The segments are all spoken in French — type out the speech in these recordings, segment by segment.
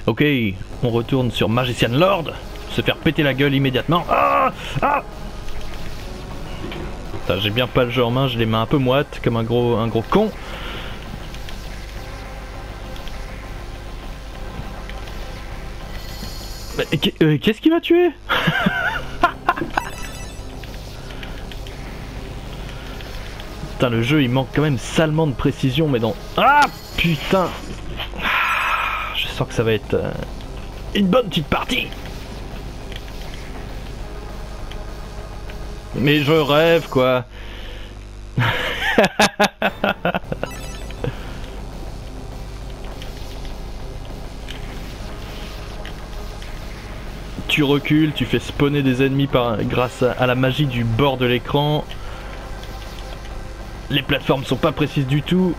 Ok, on retourne sur Magician Lord, se faire péter la gueule immédiatement. Ah, ah. Putain, j'ai bien pas le jeu en main, j'ai les mains un peu moites, comme un gros con. Qu'est-ce qui m'a tué? Putain, le jeu il manque quand même salement de précision, mais dans... Ah putain. Je sens que ça va être une bonne petite partie. Mais je rêve quoi. Tu recules, tu fais spawner des ennemis grâce à la magie du bord de l'écran. Les plateformes sont pas précises du tout.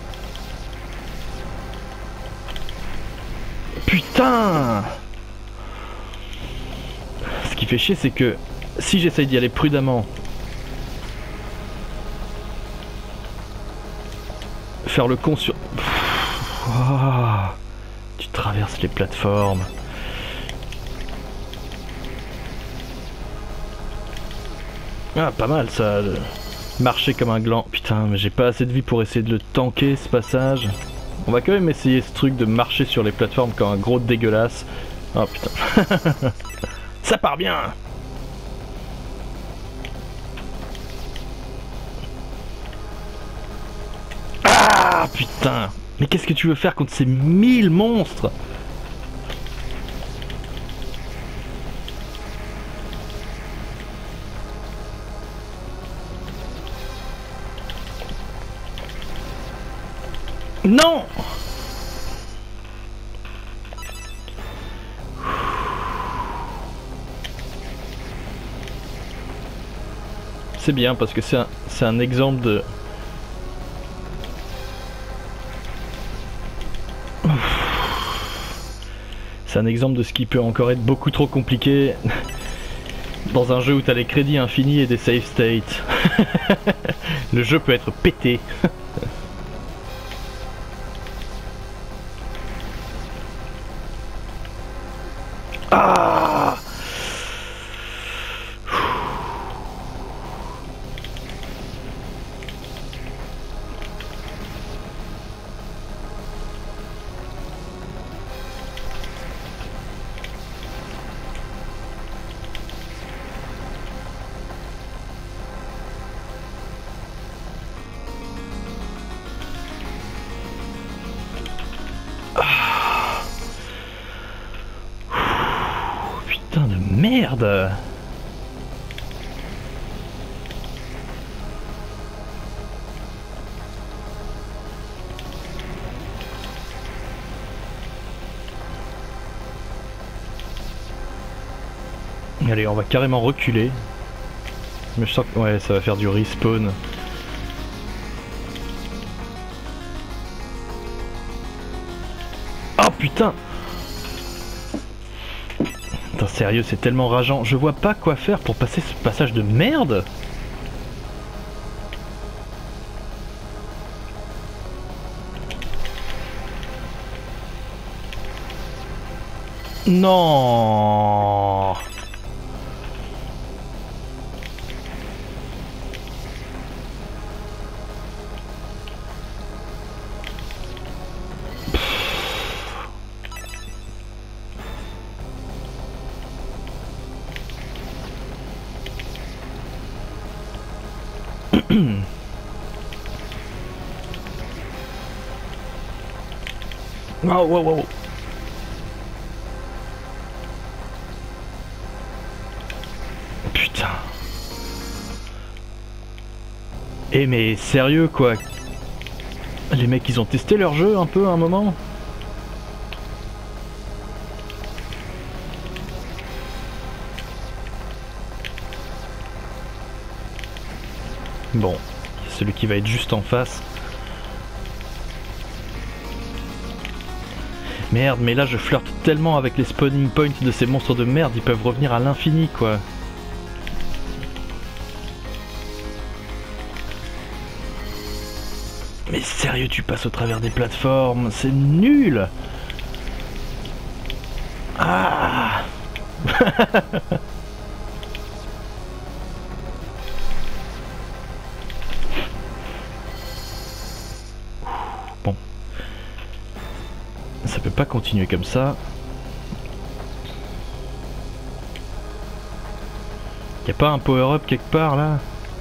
Putain! Ce qui fait chier, c'est que si j'essaye d'y aller prudemment, faire le con sur... Oh, tu traverses les plateformes. Ah, pas mal ça. Marcher comme un gland. Putain, mais j'ai pas assez de vie pour essayer de le tanker ce passage. On va quand même essayer ce truc de marcher sur les plateformes comme un gros dégueulasse. Oh putain. Ça part bien. Ah putain. Mais qu'est-ce que tu veux faire contre ces 1000 monstres? Non! C'est bien parce que c'est un exemple de... C'est un exemple de ce qui peut encore être beaucoup trop compliqué dans un jeu où t'as les crédits infinis et des save states. Le jeu peut être pété. Ah! Putain de merde! Allez, on va carrément reculer. Mais je sens que ouais, ça va faire du respawn. Oh putain! Putain, sérieux, c'est tellement rageant. Je vois pas quoi faire pour passer ce passage de merde. Non. Oh, wow, wow. Putain. Eh mais sérieux quoi. Les mecs ils ont testé leur jeu un peu à un moment. Bon, celui qui va être juste en face. Merde, mais là je flirte tellement avec les spawning points de ces monstres de merde, ils peuvent revenir à l'infini quoi. Mais sérieux, tu passes au travers des plateformes, c'est nul. Ah. Bon. Ça peut pas continuer comme ça. Y'a pas un power-up quelque part là?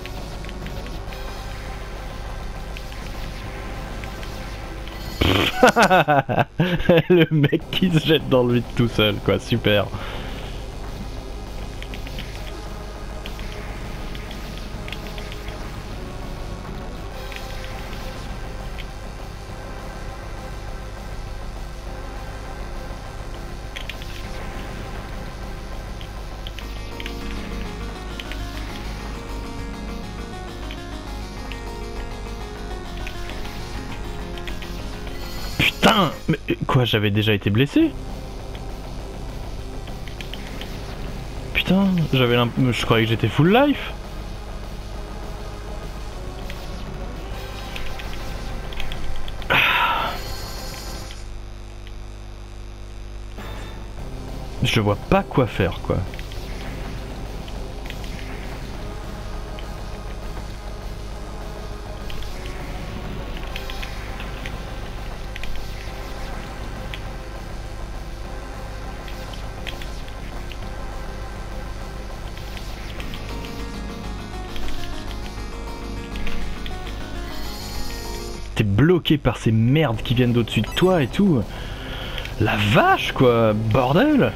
Le mec qui se jette dans le vide tout seul quoi, super. Putain, mais quoi, j'avais déjà été blessé? Putain, je croyais que j'étais full life. Je vois pas quoi faire quoi. T'es bloqué par ces merdes qui viennent d'au-dessus de toi et tout. La vache quoi, bordel.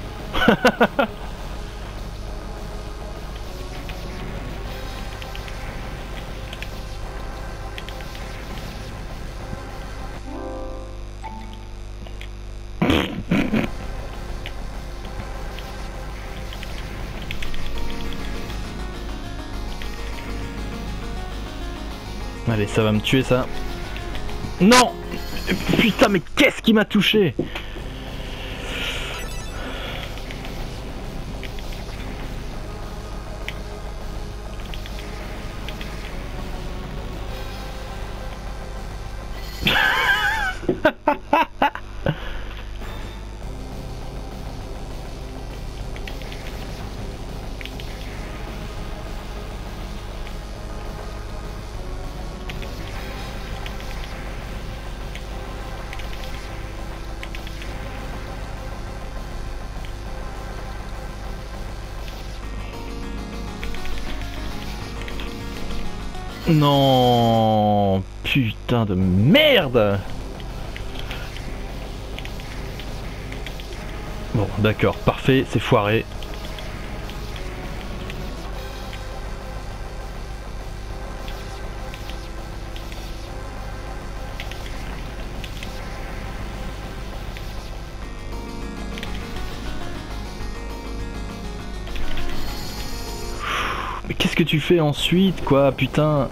Allez, ça va me tuer ça. Non! Putain, mais qu'est-ce qui m'a touché? Non, putain de merde. Bon, d'accord, parfait, c'est foiré. Mais qu'est-ce que tu fais ensuite, quoi, putain?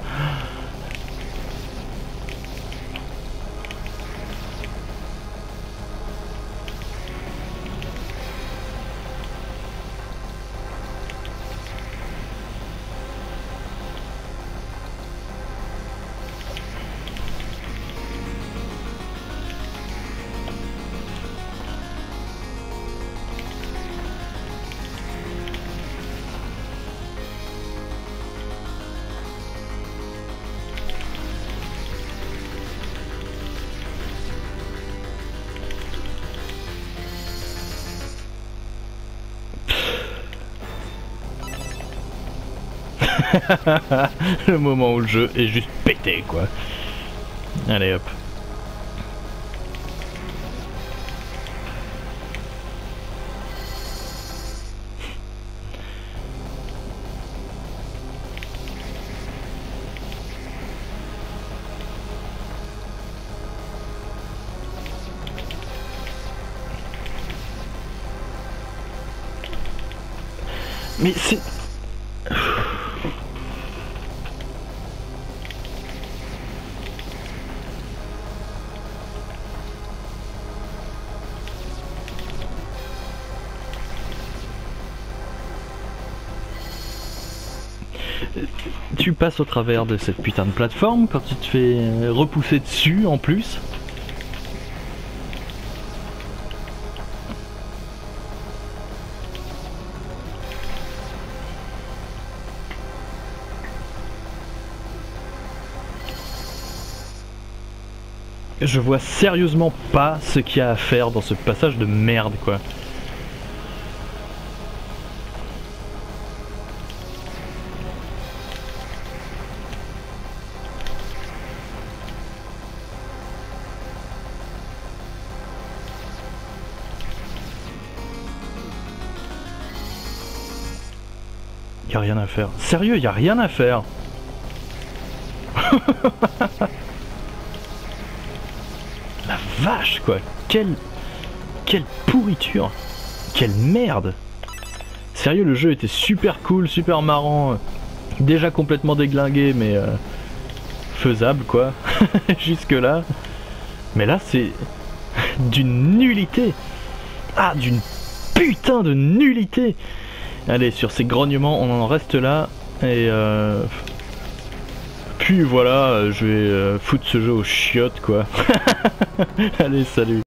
Le moment où le jeu est juste pété quoi. Allez hop. Mais c'est... Tu passes au travers de cette putain de plateforme quand tu te fais repousser dessus en plus. Je vois sérieusement pas ce qu'il y a à faire dans ce passage de merde, quoi. Y a rien à faire. Sérieux, y a rien à faire. La vache, quoi. Quelle pourriture. Quelle merde. Sérieux, le jeu était super cool, super marrant. Déjà complètement déglingué, mais faisable, quoi. Jusque là. Mais là, c'est d'une nullité. Ah, d'une putain de nullité. Allez, sur ces grognements, on en reste là. Et puis voilà, je vais foutre ce jeu aux chiottes, quoi. Allez, salut.